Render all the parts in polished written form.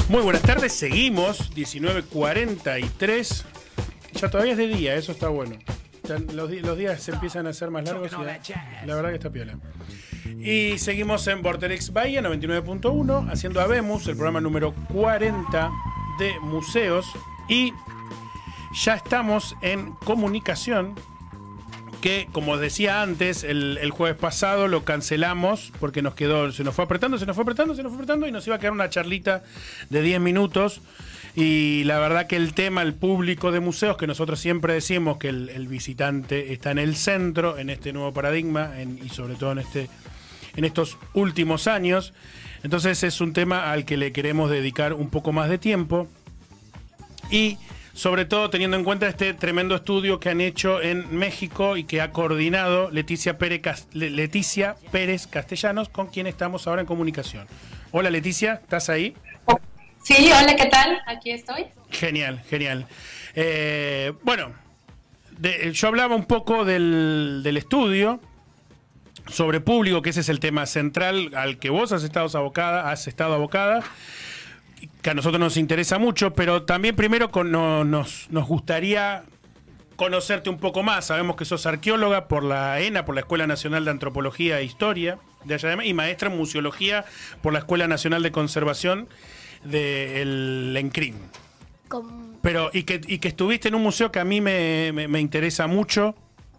Muy buenas tardes, seguimos, 19:43. Ya todavía es de día, eso está bueno. Ya los días se empiezan a hacer más largos y la verdad que está piola. Y seguimos en Vorterix Bahía 99.1, haciendo Habemos, el programa número 40 de museos. Y ya estamos en comunicación, que como decía antes, el jueves pasado lo cancelamos porque se nos fue apretando y nos iba a quedar una charlita de 10 minutos. Y la verdad que el tema, el público de museos, que nosotros siempre decimos que el visitante está en el centro, en este nuevo paradigma, y sobre todo en estos últimos años. Entonces es un tema al que le queremos dedicar un poco más de tiempo. Y sobre todo teniendo en cuenta este tremendo estudio que han hecho en México y que ha coordinado Leticia Pérez Castellanos, con quien estamos ahora en comunicación. Hola Leticia, ¿estás ahí? Sí, hola, ¿qué tal? Aquí estoy. Genial, genial. Bueno, yo hablaba un poco del estudio sobre público, que ese es el tema central al que vos has estado abocada, que a nosotros nos interesa mucho, pero también primero nos gustaría conocerte un poco más. Sabemos que sos arqueóloga por la ENA, por la Escuela Nacional de Antropología e Historia de allá, y maestra en museología por la Escuela Nacional de Conservación del ENCRIM. Pero y que estuviste en un museo que a mí me interesa mucho,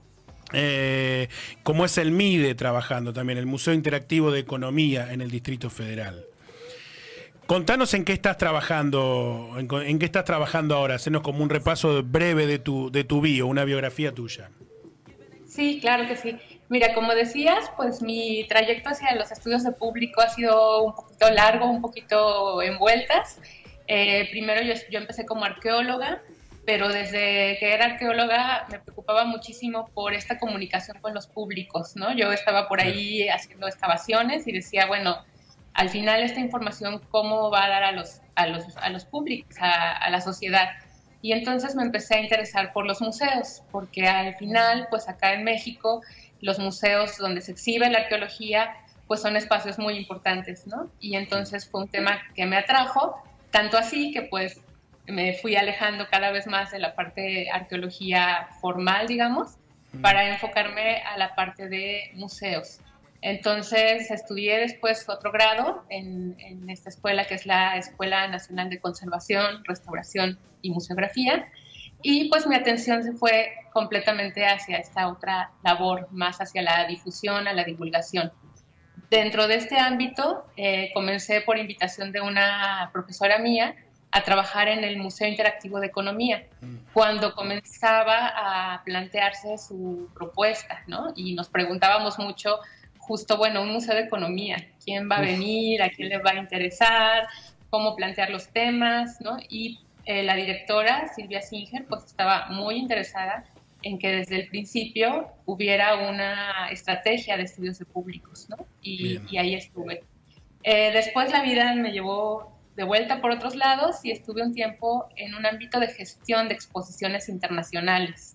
como es el MIDE, trabajando también, el Museo Interactivo de Economía en el Distrito Federal. Contanos en qué estás trabajando, en qué estás trabajando ahora. Hacenos como un repaso breve de tu bio, una biografía tuya. Sí, claro que sí. Mira, como decías, pues mi trayecto hacia los estudios de público ha sido un poquito largo, un poquito en vueltas. Primero yo empecé como arqueóloga, pero desde que era arqueóloga me preocupaba muchísimo por esta comunicación con los públicos, ¿no? Yo estaba por ahí haciendo excavaciones y decía, bueno, al final esta información, ¿cómo va a dar a los públicos, a la sociedad? Y entonces me empecé a interesar por los museos, porque al final, pues acá en México, los museos donde se exhibe la arqueología, pues son espacios muy importantes, ¿no? Y entonces fue un tema que me atrajo, tanto así que pues me fui alejando cada vez más de la parte de arqueología formal, digamos, para enfocarme a la parte de museos. Entonces estudié después otro grado en esta escuela, que es la Escuela Nacional de Conservación, Restauración y Museografía, y pues mi atención se fue completamente hacia esta otra labor, más hacia la difusión, a la divulgación. Dentro de este ámbito comencé por invitación de una profesora mía a trabajar en el Museo Interactivo de Economía, cuando comenzaba a plantearse su propuesta, ¿no? Y nos preguntábamos mucho, justo, bueno, un museo de economía, ¿quién va a venir? ¿A quién le va a interesar? ¿Cómo plantear los temas? ¿No? Y la directora, Silvia Singer, pues estaba muy interesada en que desde el principio hubiera una estrategia de estudios de públicos, ¿no? Y ahí estuve. Después la vida me llevó de vuelta por otros lados y estuve un tiempo en un ámbito de gestión de exposiciones internacionales.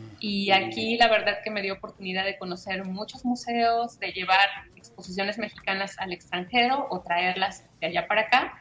Y aquí la verdad que me dio oportunidad de conocer muchos museos, de llevar exposiciones mexicanas al extranjero o traerlas de allá para acá.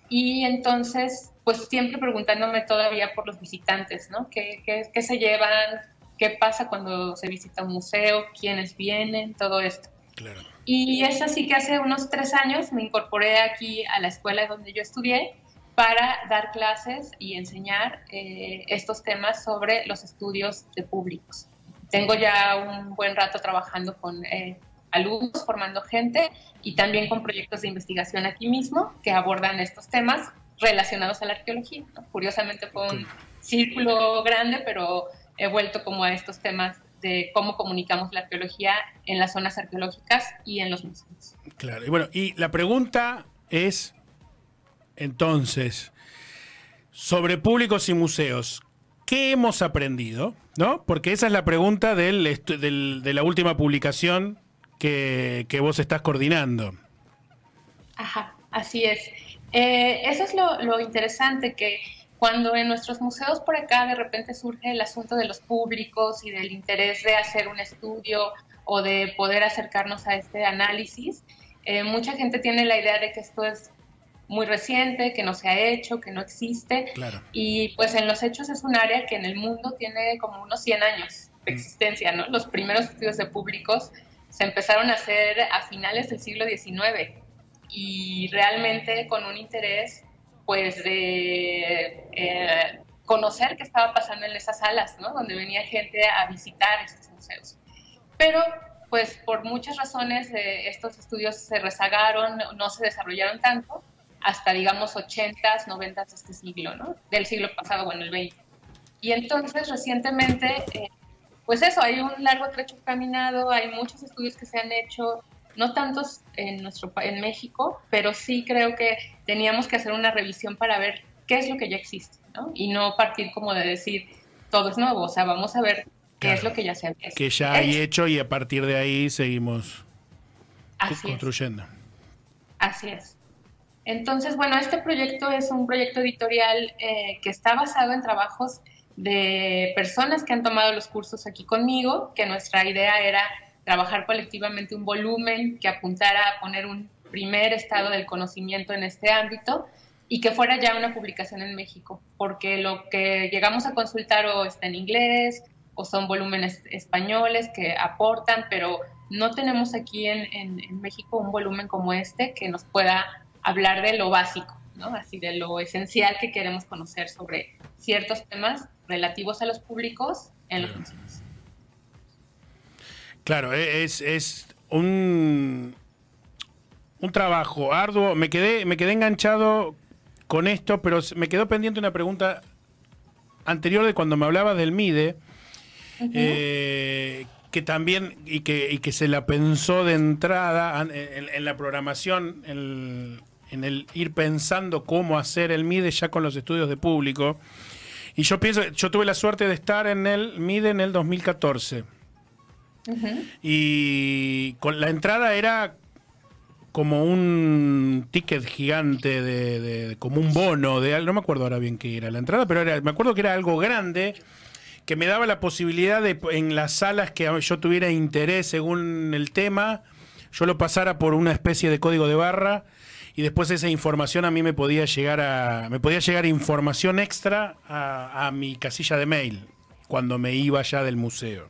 Y entonces, pues siempre preguntándome todavía por los visitantes, ¿no? ¿Qué se llevan? ¿Qué pasa cuando se visita un museo? ¿Quiénes vienen? Todo esto. Claro. Y es así que hace unos 3 años me incorporé aquí a la escuela donde yo estudié para dar clases y enseñar estos temas sobre los estudios de públicos. Tengo ya un buen rato trabajando con alumnos, formando gente y también con proyectos de investigación aquí mismo que abordan estos temas relacionados a la arqueología, ¿no? Curiosamente fue un círculo grande, pero he vuelto como a estos temas de cómo comunicamos la arqueología en las zonas arqueológicas y en los museos. Claro, y bueno, y la pregunta es, entonces, sobre públicos y museos, ¿qué hemos aprendido? ¿No? Porque esa es la pregunta de la última publicación que vos estás coordinando. Ajá, así es. Eso es lo interesante, que cuando en nuestros museos por acá de repente surge el asunto de los públicos y del interés de hacer un estudio o de poder acercarnos a este análisis, mucha gente tiene la idea de que esto es muy reciente, que no se ha hecho, que no existe. Claro. Y pues en los hechos es un área que en el mundo tiene como unos 100 años de existencia, ¿no? Los primeros estudios de públicos se empezaron a hacer a finales del siglo XIX y realmente con un interés pues de conocer qué estaba pasando en esas salas, ¿no? Donde venía gente a visitar estos museos. Pero pues por muchas razones estos estudios se rezagaron, no se desarrollaron tanto, hasta digamos 80s, 90s de este siglo, ¿no? Del siglo pasado, bueno, el 20. Y entonces recientemente, pues eso, hay un largo trecho caminado, hay muchos estudios que se han hecho, no tantos en México, pero sí creo que teníamos que hacer una revisión para ver qué es lo que ya existe, ¿no? Y no partir como de decir todo es nuevo, o sea, vamos a ver qué es lo que ya se ha hecho. Que ya hay hecho y a partir de ahí seguimos construyendo. Así es. Entonces, bueno, este proyecto es un proyecto editorial que está basado en trabajos de personas que han tomado los cursos aquí conmigo, que nuestra idea era trabajar colectivamente un volumen que apuntara a poner un primer estado del conocimiento en este ámbito y que fuera ya una publicación en México, porque lo que llegamos a consultar o está en inglés o son volúmenes españoles que aportan, pero no tenemos aquí en México un volumen como este que nos pueda hablar de lo básico, ¿no? Así de lo esencial que queremos conocer sobre ciertos temas relativos a los públicos en los museos. Claro, es un trabajo arduo. Me quedé enganchado con esto, pero me quedó pendiente una pregunta anterior de cuando me hablabas del MIDE, que también, y que se la pensó de entrada en la programación, en el ir pensando cómo hacer el MIDE ya con los estudios de público. Y yo pienso, yo tuve la suerte de estar en el MIDE en el 2014. Y con la entrada era como un ticket gigante, como un bono, no me acuerdo ahora bien qué era la entrada, pero me acuerdo que era algo grande, que me daba la posibilidad de, en las salas que yo tuviera interés según el tema, yo lo pasara por una especie de código de barra y después esa información a mí me podía llegar información extra a mi casilla de mail cuando me iba ya del museo.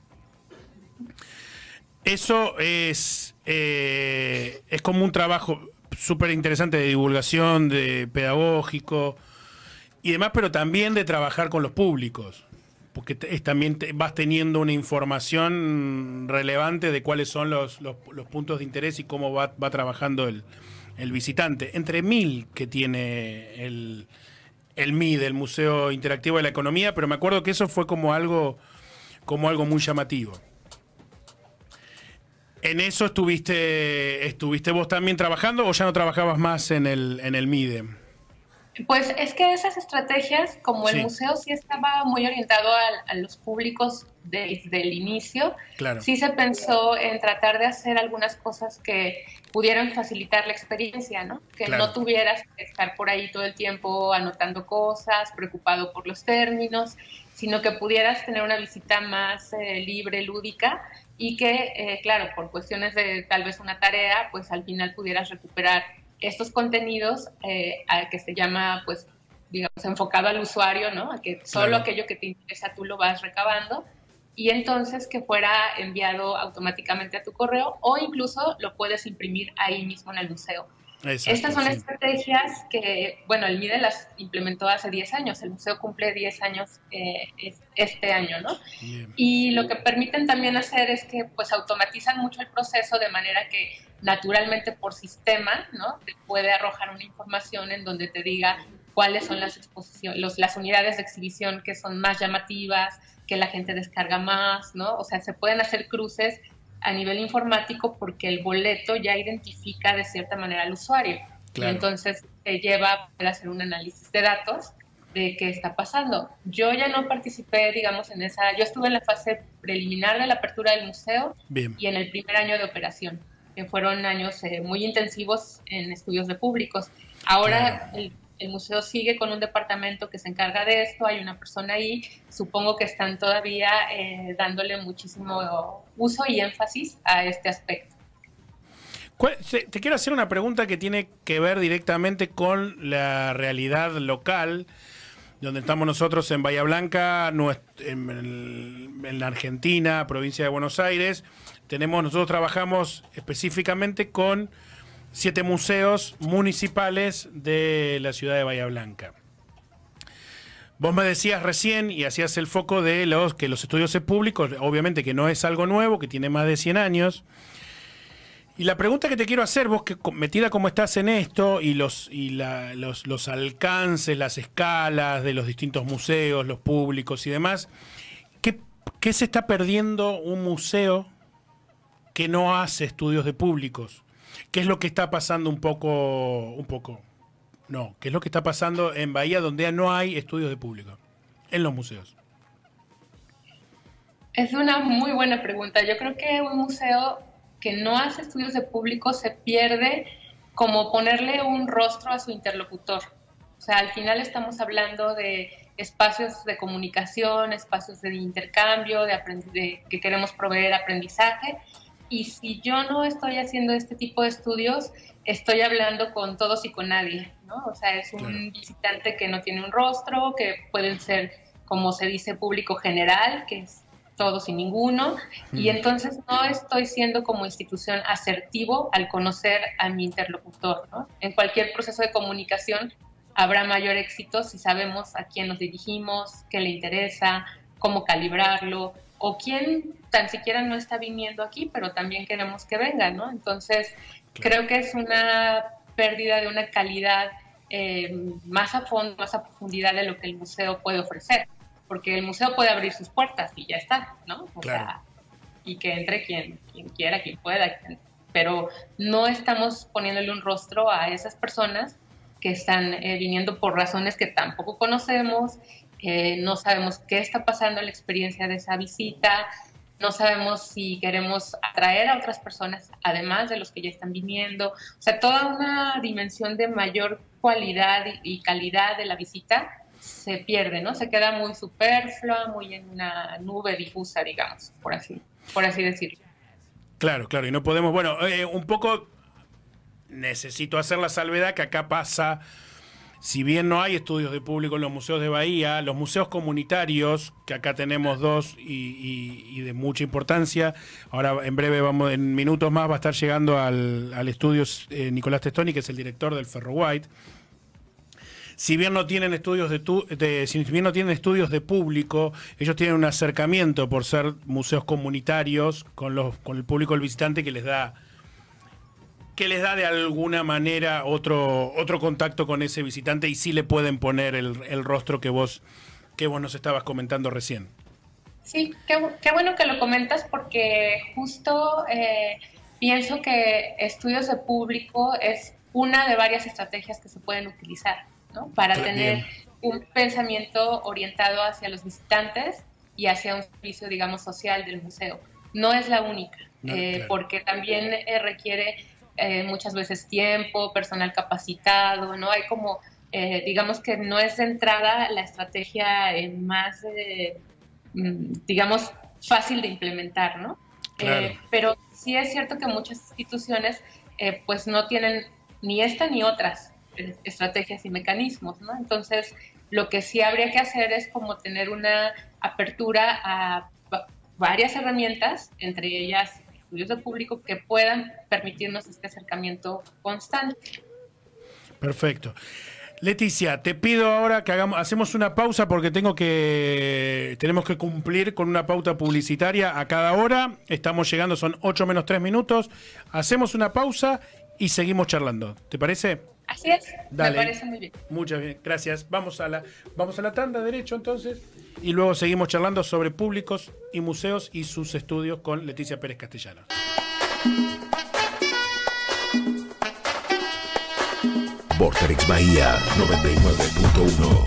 Eso es como un trabajo súper interesante de divulgación, de pedagógico y demás, pero también de trabajar con los públicos, porque también vas teniendo una información relevante de cuáles son los puntos de interés y cómo va trabajando el visitante. Entre 1000 que tiene el MIDE, el Museo Interactivo de la Economía, pero me acuerdo que eso fue como algo muy llamativo. ¿En eso estuviste vos también trabajando o ya no trabajabas más en el MIDE? Pues es que esas estrategias, como el museo sí estaba muy orientado a los públicos desde el inicio, claro, sí se pensó en tratar de hacer algunas cosas que pudieran facilitar la experiencia, ¿no? Que claro, no tuvieras que estar por ahí todo el tiempo anotando cosas, preocupado por los términos, sino que pudieras tener una visita más libre, lúdica, y que, claro, por cuestiones de tal vez una tarea, pues al final pudieras recuperar estos contenidos a que se llama, pues, digamos, enfocado al usuario, ¿no? A que solo claro, aquello que te interesa tú lo vas recabando y entonces que fuera enviado automáticamente a tu correo o incluso lo puedes imprimir ahí mismo en el museo. Exacto, estas son estrategias que, bueno, el MIDE las implementó hace 10 años, el museo cumple 10 años este año, ¿no? Bien. Y lo que permiten también hacer es que pues automatizan mucho el proceso de manera que naturalmente por sistema, ¿no? Te puede arrojar una información en donde te diga cuáles son las exposiciones, las unidades de exhibición que son más llamativas, que la gente descarga más, ¿no? O sea, se pueden hacer cruces a nivel informático porque el boleto ya identifica de cierta manera al usuario. Claro. Y entonces te lleva a poder hacer un análisis de datos de qué está pasando. Yo ya no participé, digamos, en esa... Yo estuve en la fase preliminar de la apertura del museo. Bien. Y en el primer año de operación, que fueron años muy intensivos en estudios de públicos. Ahora claro, el museo sigue con un departamento que se encarga de esto, hay una persona ahí, supongo que están todavía dándole muchísimo uso y énfasis a este aspecto. Te quiero hacer una pregunta que tiene que ver directamente con la realidad local, donde estamos nosotros en Bahía Blanca, en la Argentina, provincia de Buenos Aires. Nosotros trabajamos específicamente con 7 museos municipales de la ciudad de Bahía Blanca. Vos me decías recién y hacías el foco de que los estudios públicos, obviamente que no es algo nuevo, que tiene más de 100 años. Y la pregunta que te quiero hacer, vos que metida como estás en esto y los alcances, las escalas de los distintos museos, los públicos y demás, ¿qué se está perdiendo un museo que no hace estudios de públicos? ¿Qué es lo que está pasando ¿qué es lo que está pasando en Bahía donde no hay estudios de público en los museos? Es una muy buena pregunta. Yo creo que un museo que no hace estudios de público se pierde como ponerle un rostro a su interlocutor. O sea, al final estamos hablando de espacios de comunicación, espacios de intercambio, que queremos proveer aprendizaje. Y si yo no estoy haciendo este tipo de estudios, estoy hablando con todos y con nadie, ¿no? O sea, es un visitante que no tiene un rostro, que pueden ser, como se dice, público general, que es todos y ninguno, y entonces no estoy siendo como institución asertivo al conocer a mi interlocutor, ¿no? En cualquier proceso de comunicación habrá mayor éxito si sabemos a quién nos dirigimos, qué le interesa, cómo calibrarlo, o quién tan siquiera no está viniendo aquí, pero también queremos que venga, ¿no? Entonces, creo que es una pérdida de una calidad más a fondo, más a profundidad de lo que el museo puede ofrecer. Porque el museo puede abrir sus puertas y ya está, ¿no? O sea, y que entre quien quiera, quien pueda, pero no estamos poniéndole un rostro a esas personas que están viniendo por razones que tampoco conocemos, no sabemos qué está pasando en la experiencia de esa visita, no sabemos si queremos atraer a otras personas, además de los que ya están viniendo. O sea, toda una dimensión de mayor cualidad y calidad de la visita se pierde, ¿no? Se queda muy superflua, muy en una nube difusa, digamos, por así decirlo. Claro, y no podemos, bueno, un poco necesito hacer la salvedad que acá pasa, si bien no hay estudios de público en los museos de Bahía, los museos comunitarios, que acá tenemos 2 y de mucha importancia, ahora en breve, en minutos más va a estar llegando al estudio Nicolás Testoni, que es el director del Ferro White. Si bien no tienen estudios de público, ellos tienen un acercamiento por ser museos comunitarios con el público, el visitante, que les da de alguna manera otro contacto con ese visitante, y sí le pueden poner el rostro que vos nos estabas comentando recién. Sí, qué bueno que lo comentas, porque justo pienso que estudios de público es una de varias estrategias que se pueden utilizar, ¿no? Para tener un pensamiento orientado hacia los visitantes y hacia un servicio, digamos, social del museo. No es la única, porque también requiere muchas veces tiempo, personal capacitado, ¿no? Hay como, digamos que no es de entrada la estrategia más, digamos, fácil de implementar, ¿no? Claro. Pero sí es cierto que muchas instituciones pues no tienen ni esta ni otras estrategias y mecanismos, ¿no? Entonces, lo que sí habría que hacer es como tener una apertura a varias herramientas, entre ellas estudios de público, que puedan permitirnos este acercamiento constante. Perfecto. Leticia, te pido ahora que hacemos una pausa, porque tenemos que cumplir con una pauta publicitaria a cada hora. Estamos llegando, son 8 menos 3 minutos. Hacemos una pausa y seguimos charlando. ¿Te parece? Así es, Dale. Me parece muy bien. Muchas bien, gracias. Vamos a la tanda derecho entonces, y luego seguimos charlando sobre públicos y museos y sus estudios con Leticia Pérez Castellanos. Vorterix Bahía 99.1.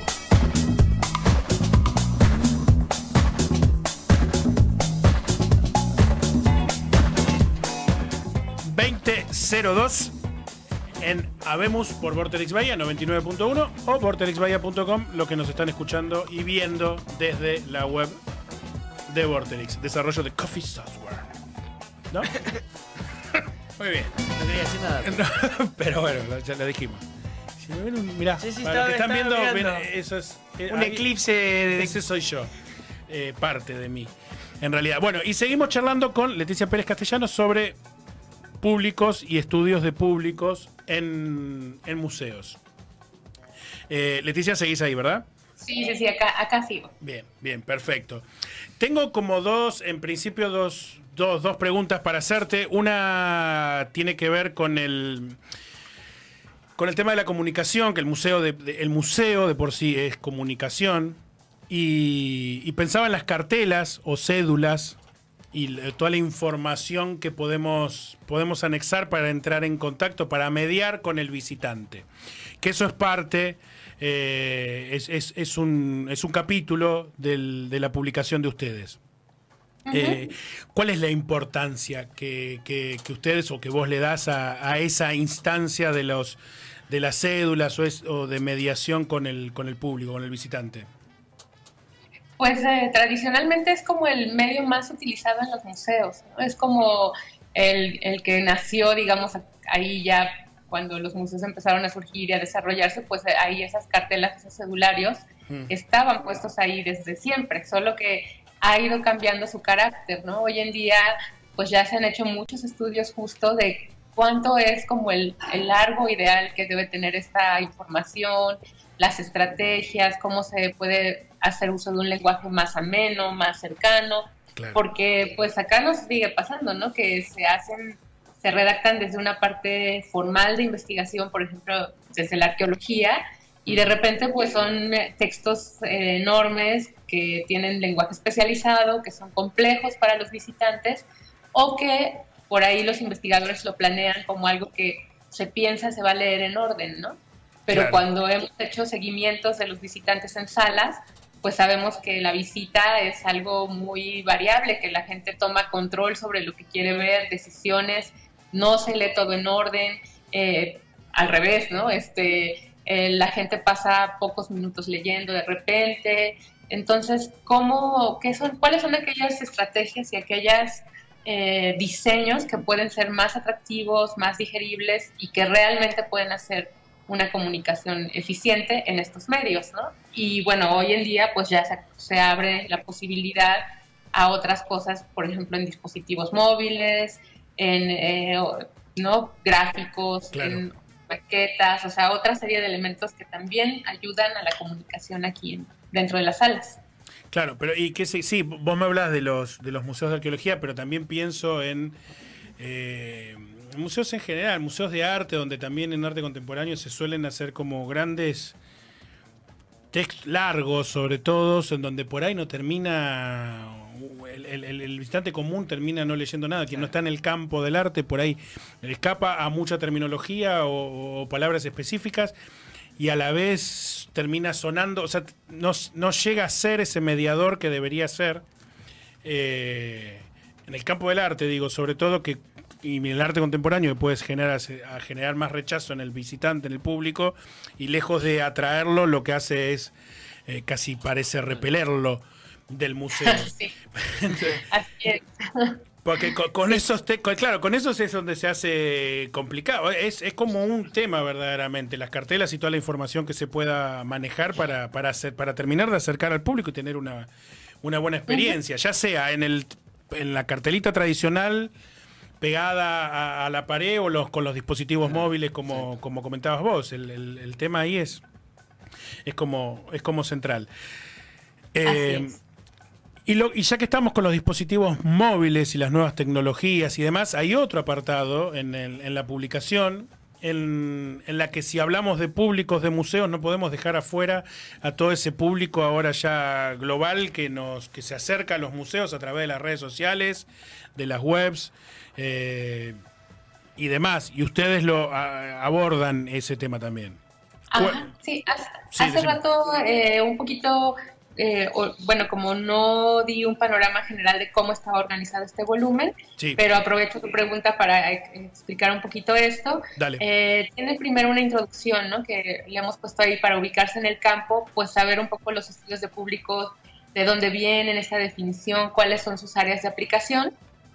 ...2002 en Habemos por Vorterix Bahía 99.1 o vorterixbahía.com, lo que nos están escuchando y viendo desde la web de Vorterix, desarrollo de Coffee Software, ¿no? Muy bien. No quería decir nada. No, pero bueno, ya lo dijimos. Si me ven mirá, Sí, para los que están viendo, mirando. ven, eso es... Un eclipse de... Ese soy yo. Parte de mí. En realidad. Bueno, y seguimos charlando con Leticia Pérez Castellanos sobre públicos y estudios de públicos en museos. Leticia, seguís ahí, ¿verdad? Sí, acá sigo. Bien, bien, perfecto. Tengo como en principio dos preguntas para hacerte. Una tiene que ver con el tema de la comunicación, que el museo de por sí es comunicación. Y pensaba en las cartelas o cédulas y toda la información que podemos anexar para entrar en contacto, para mediar con el visitante. Que eso es parte, es un capítulo de la publicación de ustedes. ¿Cuál es la importancia que ustedes o que vos le das a esa instancia de las cédulas o de mediación con el público, con el visitante? Pues tradicionalmente es como el medio más utilizado en los museos, ¿no? Es como el que nació, digamos, ahí ya cuando los museos empezaron a surgir y a desarrollarse, pues ahí esas cartelas, esos cedularios estaban puestos ahí desde siempre, solo que ha ido cambiando su carácter, ¿no? Hoy en día, pues ya se han hecho muchos estudios justo de cuánto es como el largo ideal que debe tener esta información, las estrategias, cómo se puede hacer uso de un lenguaje más ameno, más cercano, claro. Porque pues acá nos sigue pasando, ¿no? Que se redactan desde una parte formal de investigación, por ejemplo, desde la arqueología, y de repente pues son textos enormes que tienen lenguaje especializado, que son complejos para los visitantes, o que por ahí los investigadores lo planean como algo que se piensa se va a leer en orden, ¿no? Pero claro, cuando hemos hecho seguimientos de los visitantes en salas, pues sabemos que la visita es algo muy variable, que la gente toma control sobre lo que quiere ver, decisiones, no se lee todo en orden, al revés, ¿no? La gente pasa pocos minutos leyendo de repente. Entonces, ¿cuáles son aquellas estrategias y aquellos diseños que pueden ser más atractivos, más digeribles y que realmente pueden hacer una comunicación eficiente en estos medios, ¿no? Y bueno, hoy en día pues ya se abre la posibilidad a otras cosas, por ejemplo, en dispositivos móviles, ¿no? Gráficos, claro, en maquetas, o sea, otra serie de elementos que también ayudan a la comunicación aquí dentro de las salas. Claro, pero y que sí, vos me hablas de los museos de arqueología, pero también pienso en museos en general, museos de arte, donde también en arte contemporáneo se suelen hacer como grandes textos largos, sobre todo, en donde por ahí no termina, el visitante común termina no leyendo nada, quien no está en el campo del arte, por ahí escapa a mucha terminología o palabras específicas, y a la vez termina sonando, o sea, no llega a ser ese mediador que debería ser en el campo del arte, digo, sobre todo y en el arte contemporáneo que puedes generar más rechazo en el visitante, en el público, y lejos de atraerlo, lo que hace es casi parece repelerlo del museo. Sí. Así es. Porque con esos es donde se hace complicado. Es como un tema verdaderamente, las cartelas y toda la información que se pueda manejar para terminar de acercar al público y tener una buena experiencia, ya sea en la cartelita tradicional pegada a la pared o con los dispositivos móviles como comentabas vos. El tema ahí es como central. Y ya que estamos con los dispositivos móviles y las nuevas tecnologías y demás, hay otro apartado en la publicación en la que, si hablamos de públicos de museos, no podemos dejar afuera a todo ese público ahora ya global que se acerca a los museos a través de las redes sociales, de las webs y demás. Y ustedes abordan ese tema también. Ajá, sí, hace rato un poquito... bueno, como no di un panorama general de cómo estaba organizado este volumen, sí, pero aprovecho tu pregunta para explicar un poquito esto. Dale. Tiene primero una introducción, ¿no?, que le hemos puesto ahí para ubicarse en el campo, pues saber un poco los estudios de público, de dónde vienen, esa definición, cuáles son sus áreas de aplicación.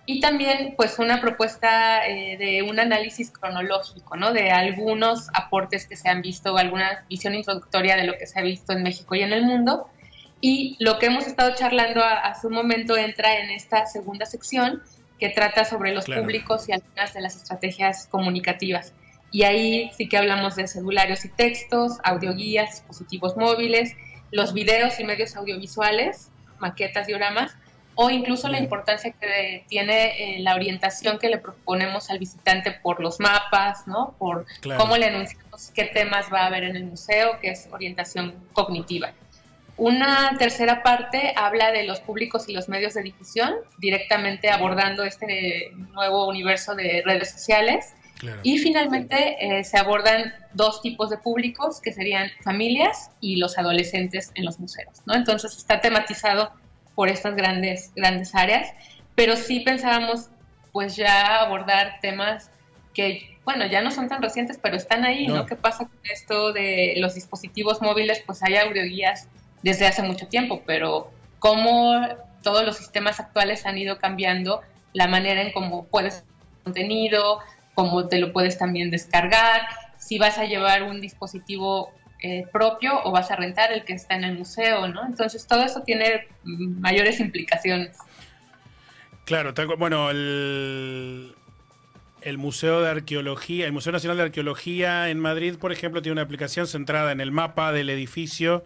y también pues una propuesta de un análisis cronológico, ¿no? De algunos aportes que se han visto, alguna visión introductoria de lo que se ha visto en México y en el mundo. Y lo que hemos estado charlando hace un momento entra en esta segunda sección que trata sobre los públicos y algunas de las estrategias comunicativas. Y ahí sí que hablamos de celulares y textos, audioguías, dispositivos móviles, los videos y medios audiovisuales, maquetas, dioramas, o incluso la importancia que tiene la orientación que le proponemos al visitante por los mapas, ¿no? Por cómo le anunciamos qué temas va a haber en el museo, que es orientación cognitiva. Una tercera parte habla de los públicos y los medios de difusión, directamente abordando este nuevo universo de redes sociales. Claro. Y finalmente se abordan dos tipos de públicos, que serían familias y los adolescentes en los museos, ¿no? Entonces está tematizado por estas grandes áreas, pero sí pensábamos pues ya abordar temas que, bueno, ya no son tan recientes, pero están ahí, ¿no? ¿Qué pasa con esto de los dispositivos móviles? Pues hay audioguías desde hace mucho tiempo, pero cómo todos los sistemas actuales han ido cambiando la manera en cómo puedes contenido, cómo te lo puedes también descargar, si vas a llevar un dispositivo propio o vas a rentar el que está en el museo, ¿no? Entonces todo eso tiene mayores implicaciones. Claro, bueno, el Museo de Arqueología, el Museo Nacional de Arqueología en Madrid, por ejemplo, tiene una aplicación centrada en el mapa del edificio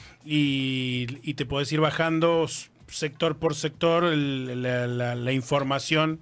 y te podés ir bajando sector por sector la información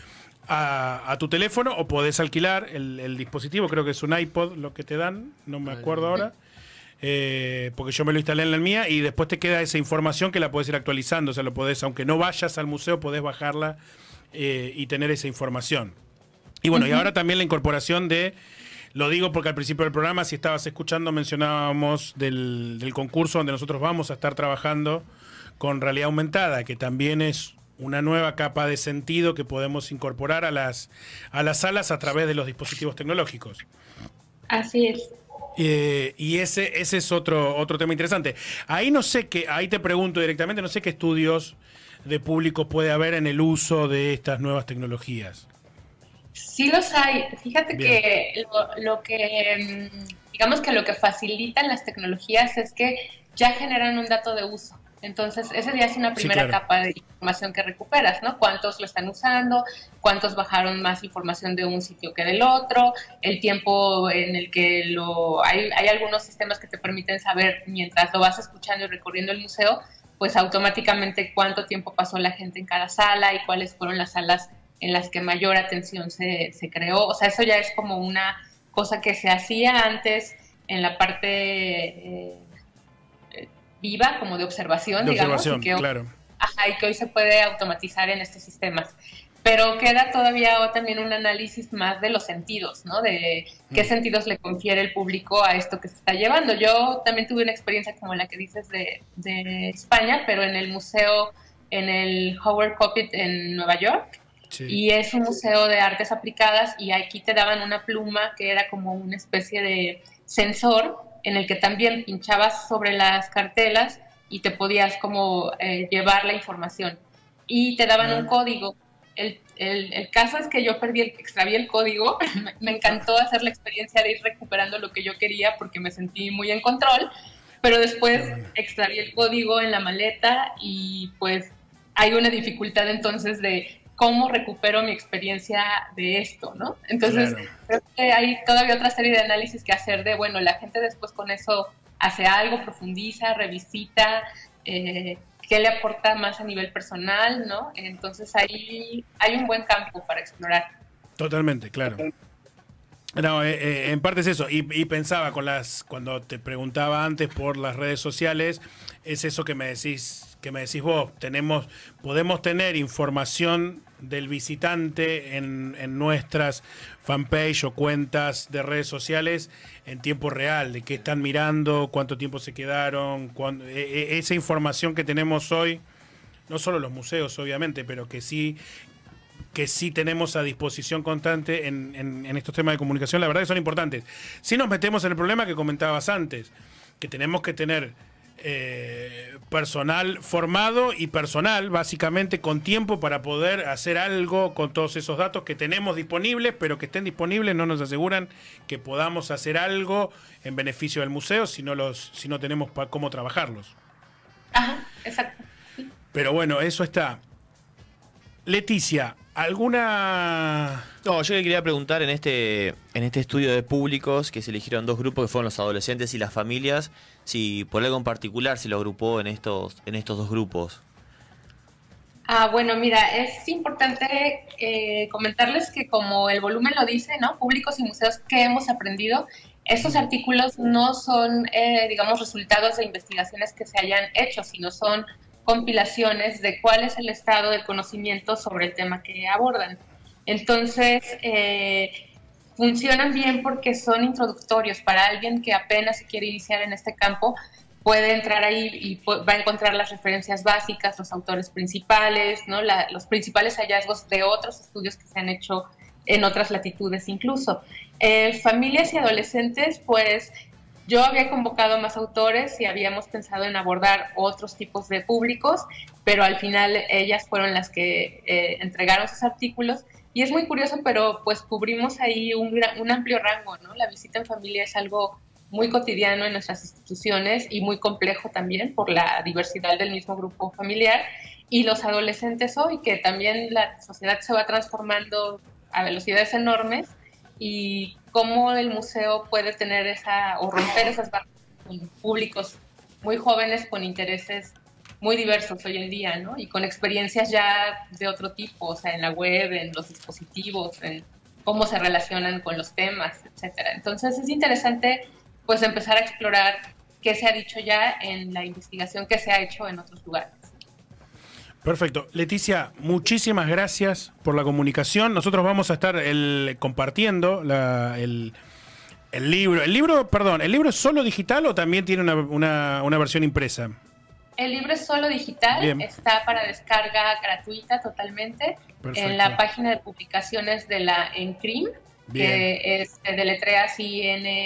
a tu teléfono, o podés alquilar el dispositivo, creo que es un iPod lo que te dan, no me acuerdo ahora, porque yo me lo instalé en la mía, y después te queda esa información que la podés ir actualizando, o sea, lo podés, aunque no vayas al museo, podés bajarla y tener esa información. Y bueno, y ahora también la incorporación lo digo porque al principio del programa, si estabas escuchando, mencionábamos del concurso donde nosotros vamos a estar trabajando con realidad aumentada, que también es una nueva capa de sentido que podemos incorporar a las salas a través de los dispositivos tecnológicos. Así es. Y ese es otro tema interesante. Ahí ahí te pregunto directamente, no sé qué estudios de público puede haber en el uso de estas nuevas tecnologías. Sí los hay. Fíjate Bien. Que digamos que lo que facilitan las tecnologías es que ya generan un dato de uso. Entonces, ese ya es una primera capa de información que recuperas, ¿no? ¿Cuántos lo están usando? ¿Cuántos bajaron más información de un sitio que del otro? El tiempo en el que hay algunos sistemas que te permiten saber, mientras lo vas escuchando y recorriendo el museo, pues automáticamente cuánto tiempo pasó la gente en cada sala y cuáles fueron las salas en las que mayor atención se creó. O sea, eso ya es como una cosa que se hacía antes en la parte viva, como de observación, digamos, y que, claro. Y que hoy se puede automatizar en estos sistemas. Pero queda todavía también un análisis más de los sentidos, ¿no? De qué sentidos le confiere el público a esto que se está llevando. Yo también tuve una experiencia como la que dices de España, pero en el museo, en el Howard Coppitt en Nueva York. Sí. Y es un museo de artes aplicadas, y aquí te daban una pluma que era como una especie de sensor en el que también pinchabas sobre las cartelas y te podías como llevar la información. Y te daban un código. El caso es que yo extravié el código. Me encantó hacer la experiencia de ir recuperando lo que yo quería porque me sentí muy en control, pero después extravié el código en la maleta y pues hay una dificultad entonces de cómo recupero mi experiencia de esto, ¿no? Entonces, creo que hay todavía otra serie de análisis que hacer de, bueno, la gente después con eso hace algo, profundiza, revisita, qué le aporta más a nivel personal, ¿no? Entonces, ahí hay un buen campo para explorar. Totalmente, claro. No, en parte es eso. Y pensaba cuando te preguntaba antes por las redes sociales, es eso que me decís vos. Podemos tener información del visitante en nuestras fanpage o cuentas de redes sociales en tiempo real, de qué están mirando, cuánto tiempo se quedaron, esa información que tenemos hoy, no solo los museos obviamente, pero que sí tenemos a disposición constante en estos temas de comunicación, la verdad que son importantes. Si nos metemos en el problema que comentabas antes, que tenemos que tener personal formado y personal, básicamente con tiempo para poder hacer algo con todos esos datos que tenemos disponibles, pero que estén disponibles no nos aseguran que podamos hacer algo en beneficio del museo si no tenemos cómo trabajarlos. Ajá, exacto. Sí. Pero bueno, eso está. Leticia, ¿alguna...? No, yo le quería preguntar en este estudio de públicos que se eligieron dos grupos que fueron los adolescentes y las familias, si por algo en particular se lo agrupó en estos dos grupos. Bueno, mira, es importante comentarles que como el volumen lo dice, ¿no? Públicos y museos, ¿qué hemos aprendido? Estos artículos no son, digamos, resultados de investigaciones que se hayan hecho, sino son compilaciones de cuál es el estado de conocimiento sobre el tema que abordan. Entonces, funcionan bien porque son introductorios para alguien que apenas se quiere iniciar en este campo. Puede entrar ahí y va a encontrar las referencias básicas, los autores principales, ¿no? Los principales hallazgos de otros estudios que se han hecho en otras latitudes incluso. Familias y adolescentes, pues yo había convocado más autores y habíamos pensado en abordar otros tipos de públicos, pero al final ellas fueron las que entregaron sus artículos. Y es muy curioso, pero pues cubrimos ahí un amplio rango, ¿no? La visita en familia es algo muy cotidiano en nuestras instituciones y muy complejo también por la diversidad del mismo grupo familiar. Y los adolescentes hoy, que también la sociedad se va transformando a velocidades enormes, y cómo el museo puede tener o romper esas barreras con públicos muy jóvenes con intereses muy diversos hoy en día, ¿no? Y con experiencias ya de otro tipo, o sea, en la web, en los dispositivos, en cómo se relacionan con los temas, etcétera. Entonces es interesante pues empezar a explorar qué se ha dicho ya en la investigación que se ha hecho en otros lugares. Perfecto. Leticia, muchísimas gracias por la comunicación. Nosotros vamos a estar compartiendo el libro. ¿El libro es solo digital o también tiene una versión impresa? El libro es solo digital. Bien. Está para descarga gratuita totalmente. Perfecto. En la página de publicaciones de la ENCRIM, que es deletrea así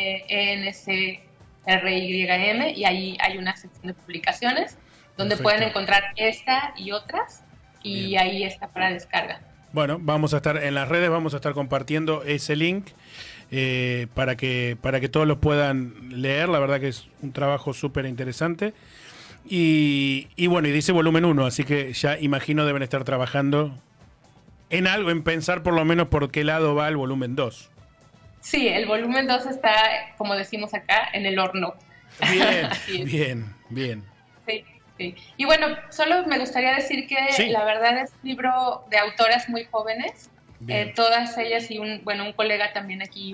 INENCRYM, y ahí hay una sección de publicaciones donde Perfecto. Pueden encontrar esta y otras, y Bien. Ahí está para descarga. Bueno, vamos a estar en las redes, vamos a estar compartiendo ese link para que todos lo puedan leer. La verdad que es un trabajo súper interesante. Y bueno, y dice volumen 1, así que ya imagino deben estar trabajando en algo, en pensar por lo menos por qué lado va el volumen 2. Sí, el volumen 2 está, como decimos acá, en el horno. Bien, bien. Sí. Sí. Y bueno, solo me gustaría decir que la verdad es un libro de autoras muy jóvenes, todas ellas y un colega también aquí.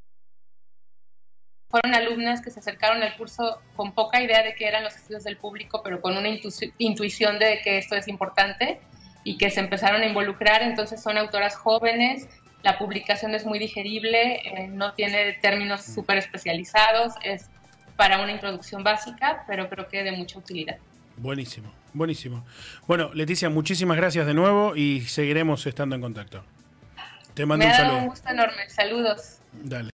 Fueron alumnas que se acercaron al curso con poca idea de qué eran los estudios del público, pero con una intuición de que esto es importante y que se empezaron a involucrar. Entonces son autoras jóvenes, la publicación es muy digerible, no tiene términos súper especializados, es para una introducción básica, pero creo que de mucha utilidad. Buenísimo, buenísimo. Bueno, Leticia, muchísimas gracias de nuevo y seguiremos estando en contacto. Te mando un saludo. Me ha dado un gusto enorme. Saludos. Dale.